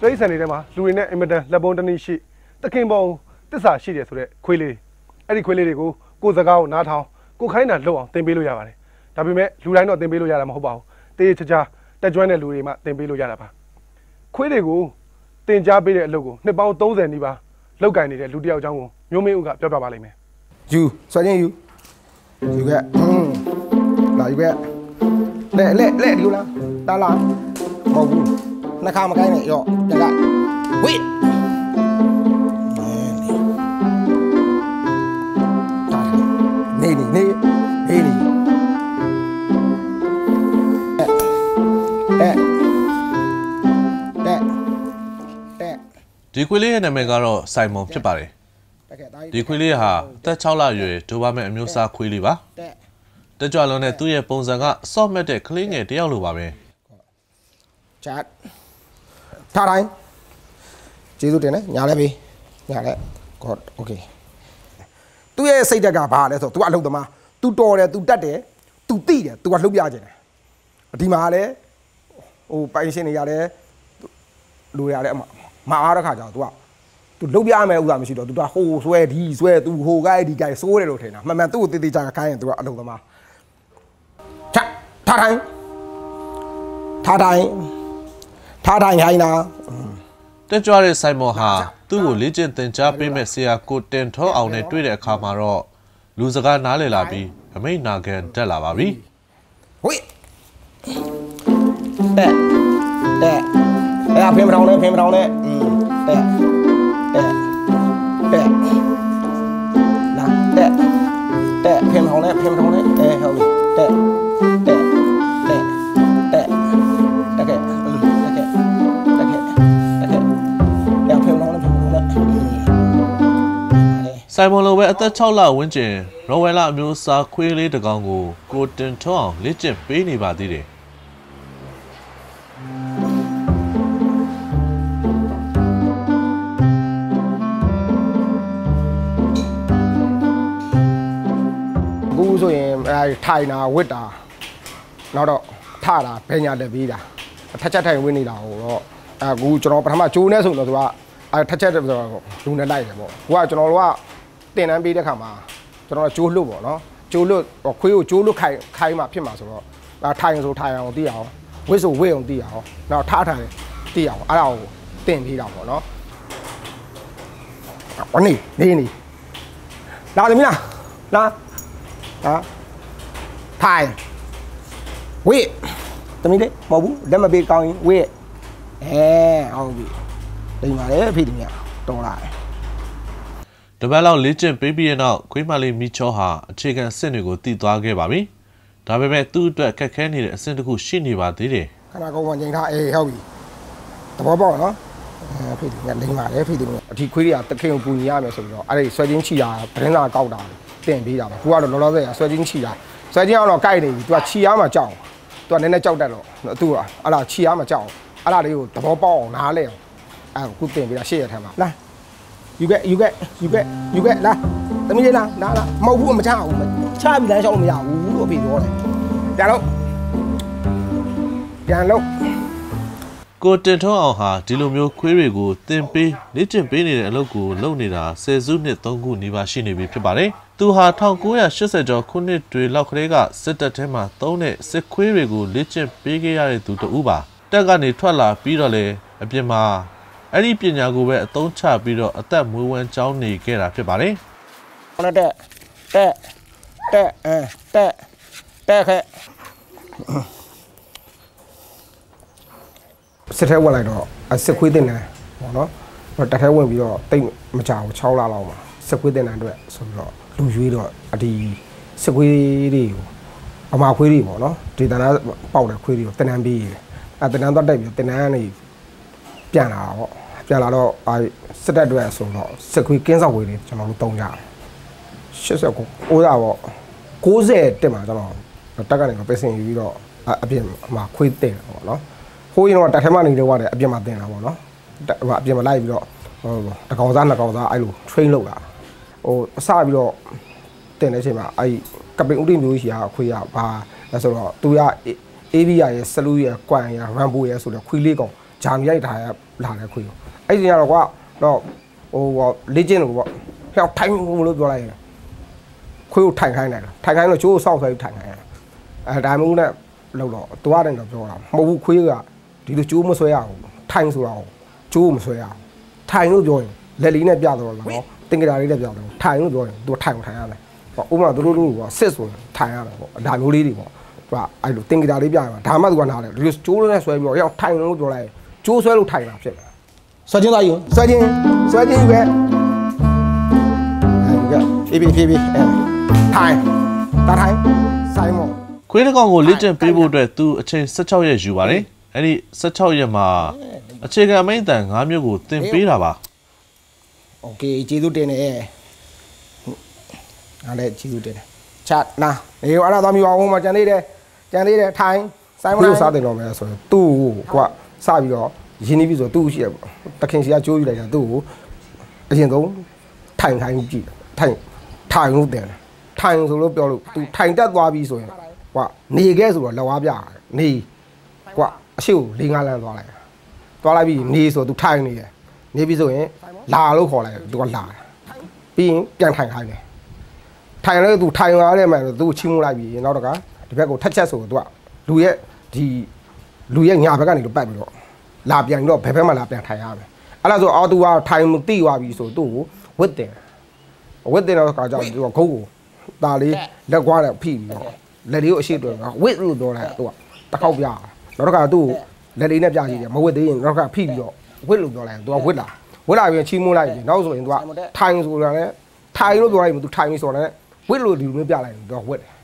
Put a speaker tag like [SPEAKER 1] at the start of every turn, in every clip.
[SPEAKER 1] Tây San này mà lùi này em đã là bốn tấn xí tất cả bao tất cả xí đấy rồi khuê lì ấy khuê lì thì cô già cao ná thao cô khai là lâu tiền bê lùi ra vậy đặc biệt mẹ lùi này nó tiền bê lùi ra là mà không bảo tê cha ta join này lùi mà tiền bê lùi ra là ba khuê lì tiền cha bê đấy lâu này bao tốn tiền đi ba lâu cái này lùi đi trong nhớ mấy ông gặp cho ba lại mẹ
[SPEAKER 2] you xoay nhanh you cái là you cái lẹ đi là ta là màu bu nó khao một cái này rồi chẳng hạn quýt nè
[SPEAKER 3] ဒီခွေးလေးရဲ့နာမည်ကတော့စိုင်မွန်ဖြစ်ပါတယ်ဒီခွေးလေးဟာသက်6လအရွယ်ဒိုဘာမဲ့အမျိုးအစားခွေးလေးပါတက်ကြွလုံးနဲ့သူ့ရဲ့ပုံစံကဆော့မက်တဲ့ကလေးငယ်တယောက်လိုပါပဲ
[SPEAKER 2] ချတ်ထားတိုင်းကျေးဇူးတင်တယ်ညာလဲပြီညာလဲ God okay သူ့ရဲ့စိတ်ဓာတ်ကဘာလဲဆိုတော့ तू အလုပ်သမား तू တော်တယ် तू တတ်တယ် तू သိတယ် तू ကလှုပ်ပြခြင်းတယ်ဒီမှာလဲဟိုပိုင်ရှင်တွေရတယ်လူရတယ်မအားတဲ့ခါကျတော့ तू လှုပ်ပြမယ်ဥစ္စာမရှိတော့ तू ဟိုဆွဲဒီဆွဲ तू ဟိုကိုက်ဒီကိုက်စိုးတယ်လို့ထင်တာမှန်သူ့ကိုတည်တည်ကြခိုင်းရင် तू ကအလုပ်သမားချက်ထားတိုင်းဟိုင်းနာ
[SPEAKER 3] တက်ကြွတဲ့စိုင်မွန်ဟာသူ့ကိုလေ့ကျင့်သင်ကြားပေးမဲ့ဆရာကိုတင်ထောအောင်နဲ့တွေ့တဲ့အခါမှာတော့လူစကားနားလည်လာပြီးအမိန့်နာခံတက်လာပါပြီ
[SPEAKER 2] ဝိတဲ့အဲ့ဖေးမထောင်နဲ့တဲ့လာတဲ့ဖေးမထောင်နဲ့ဟုတ်ပြီတဲ့
[SPEAKER 3] စိုင်မွန်လိုပဲအသက်6လဝန်းကျင်ရော်ဝဲလာအမျိုးအစားခွေးလေးတစ်ကောင်ကိုတင်ထောအောင်လေ့ကျင့်ပေးနေပါသေးတယ်
[SPEAKER 2] အခုဆိုရင်ထိုင်တာဝစ်တာနောက်တော့ထတာဘယ်ညာလက်ပေးတာထက်ချက်ထိုင်ဝင်းနေတာဟိုတော့အခုကျွန်တော်ပထမကျိုးနေဆိုတော့သူကထက်ချက်ဆိုတော့လူနဲ့လိုက်တယ်ပေါ့ကိုကကျွန်တော်တို့ကတင်တန်းပေးတဲ့ခါမှာကျွန်တော်ကကျိုးလွတ်ပေါ့နော်ကျိုးလွတ်ခွေးကိုကျိုးလွတ်ခိုင်းမှဖြစ်မှာဆိုတော့ထိုင်ဆိုထိုင်အောင်သိအောင်ဝစ်ဆိုဝစ်အောင်သိအောင်နောက်ထားထိုင်သိအောင်အဲ့ဒါကိုတင်ပေးတာပေါ့နော်ဝနေလာသမီးလားလာဟာထိုင်ဝစ်သမီးလေးမဟုတ်ဘူးလက်မပေးကောင်းရင်ဝစ်ဟုတ်ပြီလိမ္မာတယ်အဖေဒီမြတော်လာတယ်
[SPEAKER 3] တပတ်လောက်လေ့ကျင့်ပေးပြီးတဲ့နောက်ခွေးမလေးမီချောဟာအခြေခံအဆင့်တွေကိုတည်သွားခဲ့ပါပြီ။ဒါပေမဲ့သူ့အတွက်ခက်ခဲနေတဲ့အဆင့်တစ်ခုရှိနေပါသေးတယ်
[SPEAKER 2] ။ခဏကောင်းဝင်ချိန်ထားဟုတ်ပြီ။သဘောပေါက်နော်။ဖေးဒီကလိမ္မာတယ်ဖေးဒီကအထီခွေးတွေကတခင်ကိုပူညီရမယ်ဆိုပြီးတော့အဲ့ဒီဆွဲချင်းချီတာသတင်းစာကောက်တာတင်ပေးတာပါ။ကိုကတော့လောလောဆယ်ဆွဲချင်းချီတာဆွဲချင်းကတော့ကိုက်နေပြီ။ तू ကချီရမှာကြောက်။ तू ကနည်းနည်းကြောက်တတ်တော့ तू ကအဲ့ဒါချီရမှာကြောက်။အဲ့ဒါလေးကိုသဘောပေါက်အောင်နားလဲအောင်အဲ့ကိုတင်ပေးတာရှေ့ရထဲမှာလာyou get လာသမီးလေးလာမဟုတ်ဘူးမချအောင်ချပြီးလမ်းလျှောက်လို့မရဘူးလို့အဖေပြောတယ်ပြန်လို့
[SPEAKER 3] ကိုတင်ထောအောင်ဟာဒီလိုမျိုးခွေးတွေကိုတင်ပေးလေ့ကျင့်ပေးနေတဲ့အလုပ်ကိုလုပ်နေတာ10စုနှစ်3ခုနီးပါးရှိနေပြီဖြစ်ပါတယ်သူဟာ1980ကျော်ခုနှစ်တွေလောက်ကလေးကစစ်တပ်ထဲမှာသုံးတဲ့စစ်ခွေးတွေကိုလေ့ကျင့်ပေးခဲ့ရတဲ့သူတဦးပါတက်ကနေထွက်လာပြီးတော့လေအပြင်မှာအဲ့ဒီပညာကိုပဲအသုံးချပြီးတော့အသက်မွေးဝမ်းကျောင်းနေခဲ့တာဖြစ်ပါတယ်
[SPEAKER 2] ။ဟုတ်တဲ့ခဲစစ်ထဲဝင်လိုက်တော့စစ်ခွေးတင်တယ်ပေါ့နော်။တက်ထဲဝင်ပြီးတော့တိတ်မကြဘူး6လလောက်မှာစစ်ခွေးတင်တဲ့အတွက်ဆိုပြီးတော့လူရွေးတော့ဒီစစ်ခွေးတွေကိုအမခွေးတွေပေါ့နော်ဒေသနာပေါက်တဲ့ခွေးတွေကိုတင်တန်းပေးရတယ်။တင်တန်းတော့တက်ပြီးတင်တန်းကနေပြန်လာတာပေါ့ပြန်လာတော့စစ်တပ်တွေဆိုတော့စစ်ခွေးကင်းစောက်ဝေးတွေကျွန်တော်တို့တုံးကြတယ်89အိုးတာပေါ့90တက်မှာကျွန်တော်တက်ကနေပဲဆင်ယူပြီးတော့အပြင်မှာခွေးတင်တာပေါ့နော်ခိုးရင်တော့တက်ထဲမှာနေတော့ရတယ်အပြင်မှာတင်တာပေါ့နော်အပြင်မှာလိုက်ပြီးတော့တကောင်စားနှစ်ကောင်စားအဲ့လို train လုပ်တာဟိုအစပြီးတော့တင်တဲ့အချိန်မှာအဲ့ကပင်ဦးတင်မျိုးကြီးကခွေးရဘာလဲဆိုတော့သူက ABI ရဲ့ဆလူရဲ့ကွမ်ရ Rambo ရဲ့ဆိုတော့ခွေးလေးကောင်ဂျာမီရိုက်ထားရလာတယ်ခွေးအဲ့ဒီကတော့ကွာတော့ဟိုလေ့ကျင့်လို့ပေါ့ဟဲ့ထိုင်လို့ပြောလိုက်ခွေးကိုထိုင်ခိုင်းတယ်ထိုင်ခိုင်းလို့ချိုးဆောက်ဆွဲထိုင်ခိုင်းတယ်ဒါမျိုးနဲ့လောက်တော့တွားတယ်တော့ပြောတာမဟုတ်ဘူးခွေးကဒီလိုချိုးမဆွဲရဘူးထိုင်ဆိုတော့ချိုးမဆွဲရဘူးထိုင်လို့ပြောရင်လက်လေးနဲ့ပြတော့လားနော်တင်ကြတာလေးနဲ့ပြတော့ထိုင်လို့ပြောရင်သူထိုင်ထိုင်ရတယ်ပေါ့ဥပမာသူတို့ကစစ်ဆိုထိုင်ရတယ်ပေါ့ဒါမျိုးလေးတွေပေါ့သူကအဲ့လိုတင်ကြတာလေးပြရမှာဒါမှသူကနားတယ်ဒီလိုချိုးလို့နဲ့ဆွဲပြီးတော့ရောက်ထိုင်လို့ပြောလိုက်ကျိုးဆွဲလို့ထိုင်တာဖြစ်တယ်ဆွဲချင်းသွားယူဆွဲချင်းပဲအဲ့ဒီကဖြည်းထိုင်တာထိုင်ဆိုင်မော
[SPEAKER 3] ခွေးတစ်ကောင်ကိုလေ့ကျင့်ပေးဖို့အတွက်သူအချိန်16ရက်ယူပါတယ်အဲ့ဒီ16ရက်မှာအခြေခံအမိန့်တန်5မျိုးကိုသင်ပေးတာပါ
[SPEAKER 2] โอเคကျေးဇူးတင်တယ်အားလည်းကျေးဇူးတင်တယ်ချက်နာနေရောအဲ့ဒါသွားမျိုးအောင်မှာကြံသေးတယ်ထိုင်ဆိုင်မောစားတယ်တော့မယ်ဆိုရင်သူ့ကွာစပြီးတော့ရင်းနှီးပြီးဆိုသူ့ရှိရတခင်စီကကြိုးယူလိုက်တာသူ့ကိုအရင်ဆုံးထိုင်ကြည့်ထိုင်လို့တယ်ထိုင်ဆိုလို့ပြောလို့သူထိုင်တက်သွားပြီဆိုရင်ကွာနေခဲ့ဆိုတော့လက်ဝါးပြနေကွာအရှိကို၄-၅လမ်းသွားလိုက်ပြီးနေဆိုသူထိုင်နေတယ်နေပြီဆိုရင်လာလို့ခေါ်လိုက်သူကလာပြီးရင်ပြန်ထိုင်ခိုင်းတယ်ထိုင်လို့သူထိုင်သွားတယ်မှသူ့ချီးမွမ်းလိုက်ပြီးနောက်တော့ကဒီဘက်ကိုထက်ချက်ဆိုတော့သူကလူရဲ့ညာဘက်ကနေလို့ပတ်ပြီးတော့လာပြန်တော့ဘယ်ဘက်မှလာပြန်ထိုင်ရမယ်အဲ့ဒါဆိုအော်သူကထိုင်မသိသွားပြီဆိုသူ့ကိုဝစ်တယ်တော့ခါကြောင့်သူကခုတ်ကိုตาလေးလက်ကွာတယ်ဖိပြီးတော့လက်လေးကိုအရှိတွေ့ဝစ်လို့ပြောလိုက်သူကတစ်ခေါက်ပြနောက်တစ်ခါသူ့ကိုလက်လေးနဲ့ပြကြည့်တယ်မဝစ်သေးရင်နောက်တစ်ခါဖိပြီးတော့ဝစ်လို့ပြောလိုက်သူကဝစ်လာပြီးချီးမွမ်းလိုက်ပြီနောက်ဆိုရင်သူကထိုင်ဆိုတာနဲ့ထိုင်လို့ပြောလိုက်ပြီသူထိုင်ပြီဆိုတော့ဝစ်လို့ဒီလိုမျိုးပြလိုက်တယ်သူကဝစ်တယ်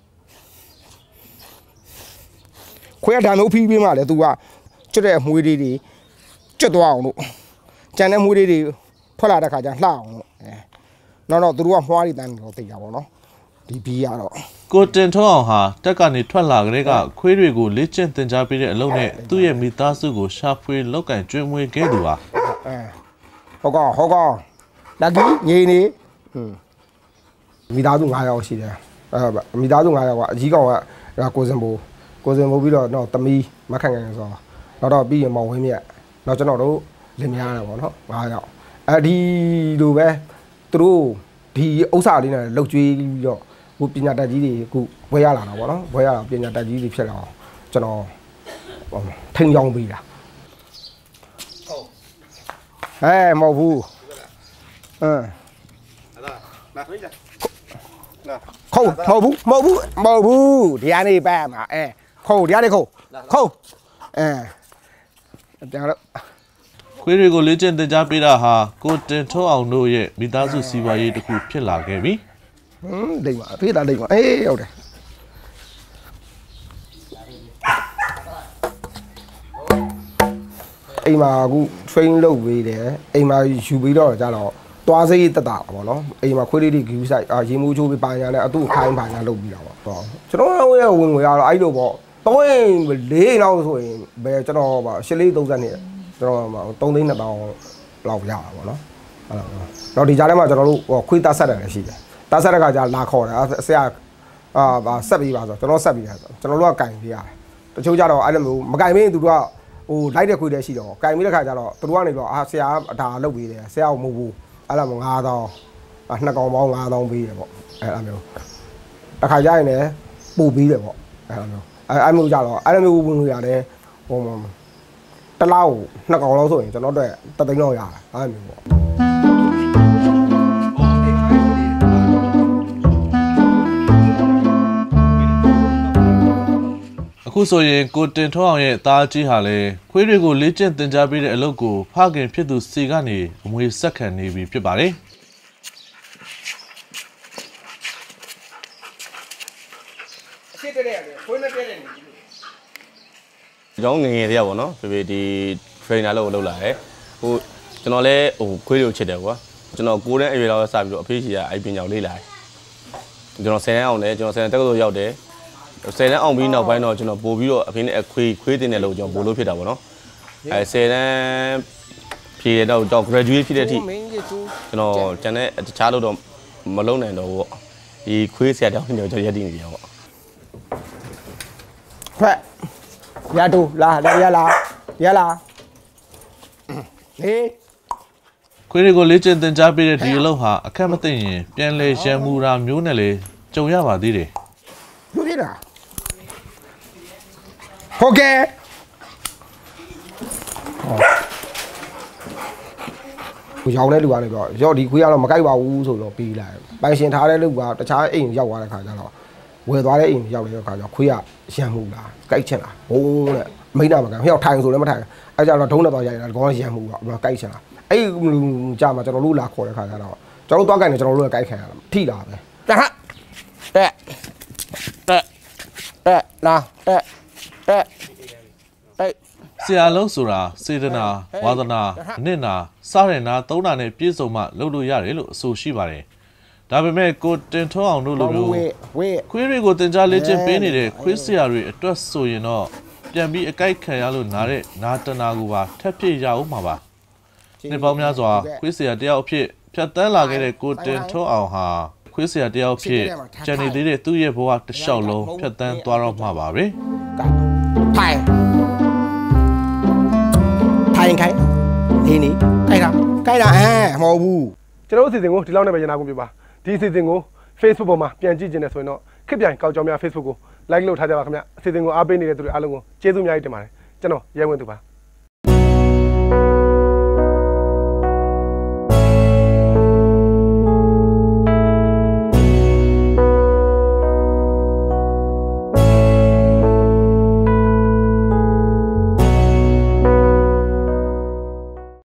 [SPEAKER 2] ခွေးဓာတ်မျိုးဖိပြီးမှလည်းသူကကျွတ်တဲ့အမွှေးလေးတွေကျွတ်သွားအောင်လို့ကြံတဲ့မွှေးလေးတွေထွက်လာတဲ့ခါကျလှအောင်လို့နောက်သူတို့ကမွှားတွေတန်းတော့သိကြပါတော့ဒီဘီးကတော့
[SPEAKER 3] ကိုတင်ထွန်းအောင်ဟာတက်ကနေထွက်လာကြတဲ့ကခွေးတွေကိုလေ့ကျင့်သင်ကြားပေးတဲ့အလုပ်နဲ့သူ့ရဲ့မိသားစုကိုရှာဖွေလောက်ကင်ကျွေးမွေးခဲ့သူပါ
[SPEAKER 2] ဟုတ်ကောလက်ကီငိနေမိသားစု9ယောက်ရှိတယ်မိသားစု9ယောက်ကအကြီးကောင်ကကိုစင်ဘိုပြီးတော့နောက်သမီးမခန့်ဆိုတော့နောက်တော့ပြီးရင်မောင်ဝင်းမြတ်နောက်ကျွန်တော်တို့လင်မယားတာပေါ့နော်9ယောက်ဒီလိုပဲသူတို့ဒီဥစ္စာလေးနဲ့လှုပ်ကြွေးပြီးတော့ဟိုပညာတတ်ကြီးတွေအခုဘွဲရလာတာပေါ့နော်ဘွဲရလာပညာတတ်ကြီးတွေဖြစ်လာအောင်ကျွန်တော်ထိန်ကြောင်းပေးတာမဟုတ်ဘူးခုတ်မဟုတ်ဘူးဒီကနေပဲမှာခုတ်ဒီကနေခုတ်ပြန်တော့
[SPEAKER 3] ခွေးတွေကိုလေ့ကျင့်သင်ကြားပေးတာဟာကိုတင်ထွန်းအောင်တို့ရဲ့မိသားစုစီးပွားရေးတစ်ခုဖြစ်လာခဲ့ပြီ
[SPEAKER 2] လိမ့်ပါဖေးတာလိမ့်ပါဟုတ်တယ်အိမ်မှာအခု train လုပ်ပေးတယ်အိမ်မှာယူပြီးတော့ကြတော့သွားစိတ်တက်တာပေါ့နော်အိမ်မှာခွေးလေးတွေဂူးဆိုင်ရေမိုးချိုးပြီးပါညာနဲ့အတူခိုင်းပါညာလုပ်ပြီးတာပေါ့ကျွန်တော်ရဲ့ဝင်ငွေကတော့အဲ့လိုပေါ့3-4လောက်ဆိုရင်ဘယ်ကျွန်တော်ပါ8-32ကျွန်တော်3သိန်း2000လောက်ရတာပေါ့နော်ဟုတ်လားတော့ဒီကြားထဲမှာကျွန်တော်တို့ခွေးတတ်ဆက်တယ်လည်းရှိတယ်တတ်ဆက်တဲ့ခါကျလာခေါ်တယ်ဆရာဆက်ပြီးပါဆိုကျွန်တော်ဆက်ပြီးတယ်ဆိုကျွန်တော်တို့ကကင်ပေးရတယ်တချို့ကြတော့အဲ့လိုမျိုးမကင်မင်းသူတို့ကဟိုလိုက်တဲ့ခွေးတွေရှိတော့ကင်ပြီးတဲ့ခါကျတော့သူတို့ကနေတော့ဆရာဒါလုပ်ပေးတယ်ဆရာကမဟုတ်ဘူးအဲ့လိုမျိုး9000နှစ်ကောင်ပေါင်း9000ပေးတယ်ပေါ့အဲ့လိုမျိုးတစ်ခါကျရင်လည်းပို့ပြီးတယ်ပေါ့အဲ့လိုမျိုးအဲ့မျိုးကြတော့အဲ့လိုမျိုးဝင်လို့ရတယ်ဟိုတလောက်နှစ်ကောင်လောက်ဆိုရင်ကျွန်တော်တို့တသိန်းလောက်ရတာအဲ့လိုမျိုးပေါ့
[SPEAKER 3] အခုဆိုရင်ကိုတင်ထွန်းအောင်ရဲ့သားကြီးဟာလည်းခွေးတွေကိုလေ့ကျင့်သင်ကြားပေးတဲ့အလုပ်ကိုဖခင်ဖြစ်သူစီကနေအမွေဆက်ခံနေပြီဖြစ်ပါတယ်
[SPEAKER 2] အရှိတဲ့ရတယ်ခွေးနဲ့တဲ့တယ်
[SPEAKER 4] ကျွန်တော်ငငယ်တည်းရပါတော့ဖေဖေဒီ trainer လို့လုပ်လာတယ်ဟိုကျွန်တော်လည်းဟိုခွေးတွေကိုချစ်တယ်ကွာကျွန်တော်9တန်းအရွယ်လောက်စပြီးတော့အဖေကြီးကအဲ့ပညာကိုလေ့လာတယ်ကျွန်တော်10တန်းအောင်တယ်ကျွန်တော်10တန်းတက္ကသိုလ်ရောက်တယ်10တန်းအောင်ပြီးနောက်ပိုင်းတော့ကျွန်တော်ပို့ပြီးတော့အဖေနဲ့ခွေးတင်တယ်လို့ကျွန်တော်ပို့လို့ဖြစ်တာပေါ့နော်အဲ10တန်းဖြည့်တော့ graduate ဖြစ်တဲ့အထိကျွန်တော်ကျန်တဲ့တခြားလို့တော့မလုပ်နိုင်တော့ဘူးပေါ့ဒီခွေးဆရာတောင်းနေတော့ကျွန်တော်ရက်တည်နေပြီပေါ့
[SPEAKER 2] ခွက်ရတူလာရလာ
[SPEAKER 3] ခွေးတွေကိုလေ့ကျင့်သင်ကြားပေးတဲ့ဒီအလုပ်ဟာအခက်မသိရင်ပြန်လေရံမူတာမျိုးနဲ့လေကြုံရပါသေးတယ်
[SPEAKER 2] လူဖြစ်တာဟုတ်ကဲ့ရောင်းတဲ့လူကနေပြောရောဒီခွေးကတော့မကြိုက်ပါဘူးဆိုတော့ပြီးလိုက်ပိုင်ရှင်ထားတဲ့လူကတခြားအိမ်ရောက်သွားတဲ့ခါကျတော့ဝယ်သွားတဲ့အိမ်ရောက်တဲ့ခါကျတော့ခွေးကရံမှုလားကြိုက်ချင်လားဘုံတဲ့မိန်းနာမကန်ဟျောက်ထိုင်ဆိုလည်းမထိုင်အဲကြတော့ဒုံးနဲ့တော့ရိုက်တာကောင်းရံမှုကကြိုက်ချင်လားအဲ့ကြာမှာကျွန်တော်တို့လာခေါ်တဲ့ခါကျတော့ကျွန်တော်တို့သွားကြိုက်နေကျွန်တော်တို့လည်းကြိုက်ခံရတာထိတာပဲတဟတဲ့လာတဲ့
[SPEAKER 3] ဆရာလုံးဆိုတာစေတနာဝါသနာအနစ်နာစရနာသုံးနာနဲ့ပြည့်စုံမှလုပ်လို့ရတယ်လို့အဆိုရှိပါတယ်ဒါပေမဲ့ကိုတင်ထွန်းအောင်တို့လိုမျိုးခွေးတွေကိုတင် जा လေ့ကျင့်ပေးနေတဲ့ခွေးဆရာတွေအတွက်ဆိုရင်တော့ပြန်ပြီးအကြိုက်ခံရလို့နားတဲ့နာတနာကိုပါထပ်ပြည့်ရအောင်မှာပါနှစ်ပေါင်းများစွာခွေးဆရာတယောက်အဖြစ်ဖြတ်တန်းလာခဲ့တဲ့ကိုတင်ထွန်းအောင်ဟာခွေးဆရာတယောက်အဖြစ်ကျန်နေသေးတဲ့သူ့ရဲ့ဘဝတစ်လျှောက်လုံးဖြတ်တန်းသွားတော့မှာပါပဲ
[SPEAKER 2] ထိုင်ခိုင်းနေနေကြိုက်တာမဟုတ်ဘူး
[SPEAKER 1] ကျွန်တော်အစီအစဉ်ကိုဒီလောက်နဲ့ပဲရနာကုန်ပြပါဒီအစီအစဉ်ကို Facebook ပေါ်မှာပြန်ကြည့်ခြင်းနဲ့ဆိုရင်တော့ခစ်ပြိုင်ကောက်ကြောင်များ Facebook ကို like လုပ်ထားကြပါခင်ဗျအစီအစဉ်ကိုအားပေးနေတဲ့သူတွေအားလုံးကိုကျေးဇူးအများကြီးတင်ပါတယ်ကျွန်တော်ရဲဝင်သူပါ